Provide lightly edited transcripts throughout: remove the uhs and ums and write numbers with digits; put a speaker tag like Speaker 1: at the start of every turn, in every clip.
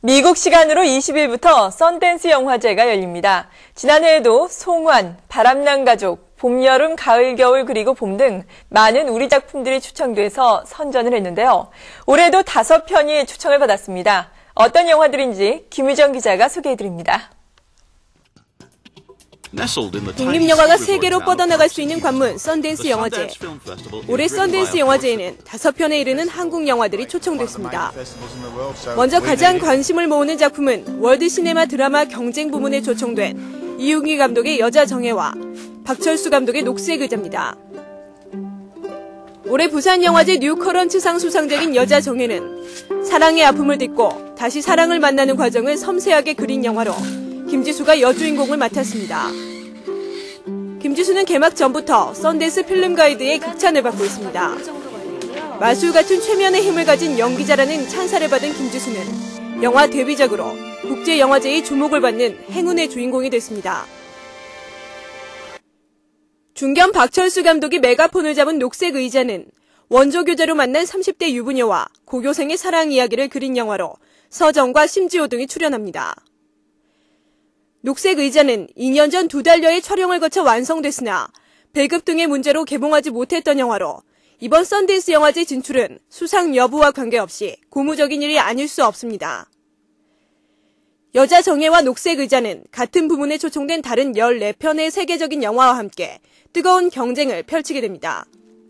Speaker 1: 미국 시간으로 20일부터 썬댄스 영화제가 열립니다. 지난해에도 송환, 바람난 가족, 봄, 여름, 가을, 겨울 그리고 봄 등 많은 우리 작품들이 초청돼서 선전을 했는데요. 올해도 5편이 초청을 받았습니다. 어떤 영화들인지 김유정 기자가 소개해드립니다.
Speaker 2: 독립영화가 세계로 뻗어나갈 수 있는 관문 썬댄스 영화제. 올해 썬댄스 영화제에는 5편에 이르는 한국 영화들이 초청됐습니다. 먼저 가장 관심을 모으는 작품은 월드 시네마 드라마 경쟁 부문에 초청된 이윤기 감독의 여자 정예와 박철수 감독의 녹색 의자입니다. 올해 부산영화제 뉴커런츠상 수상작인 여자 정예는 사랑의 아픔을 딛고 다시 사랑을 만나는 과정을 섬세하게 그린 영화로 김지수가 여주인공을 맡았습니다. 김지수는 개막 전부터 썬댄스 필름 가이드의 극찬을 받고 있습니다. 마술 같은 최면의 힘을 가진 연기자라는 찬사를 받은 김지수는 영화 데뷔작으로 국제영화제의 주목을 받는 행운의 주인공이 됐습니다. 중견 박철수 감독이 메가폰을 잡은 녹색 의자는 원조 교제로 만난 30대 유부녀와 고교생의 사랑 이야기를 그린 영화로 서정과 심지호 등이 출연합니다. 녹색 의자는 2년 전 2달여의 촬영을 거쳐 완성됐으나 배급 등의 문제로 개봉하지 못했던 영화로 이번 썬댄스 영화제 진출은 수상 여부와 관계없이 고무적인 일이 아닐 수 없습니다. 여자 정예와 녹색 의자는 같은 부문에 초청된 다른 14편의 세계적인 영화와 함께 뜨거운 경쟁을 펼치게 됩니다.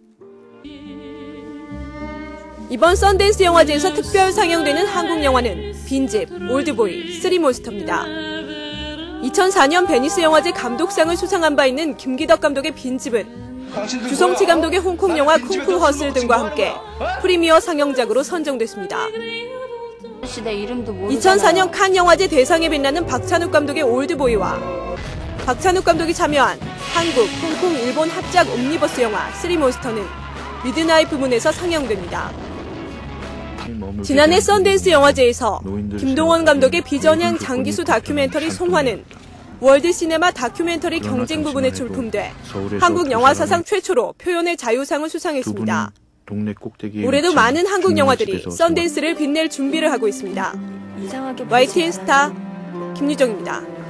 Speaker 2: 이번 썬댄스 영화제에서 특별 상영되는 한국 영화는 빈집, 올드보이, 쓰리몬스터입니다. 2004년 베니스 영화제 감독상을 수상한 바 있는 김기덕 감독의 빈집은 주성치 감독의 홍콩 영화 쿵푸 허슬 등과 함께 프리미어 상영작으로 선정됐습니다. 2004년 칸 영화제 대상에 빛나는 박찬욱 감독의 올드보이와 박찬욱 감독이 참여한 한국, 홍콩, 일본 합작 옴니버스 영화 쓰리몬스터는 미드나잇 부문에서 상영됩니다. 지난해 썬댄스 영화제에서 김동원 감독의 비전향 장기수 다큐멘터리 송환은 월드 시네마 다큐멘터리 경쟁 부분에 출품돼 한국 영화 사상 최초로 표현의 자유상을 수상했습니다. 올해도 많은 한국 영화들이 썬댄스를 빛낼 준비를 하고 있습니다. YTN 스타 김유정입니다.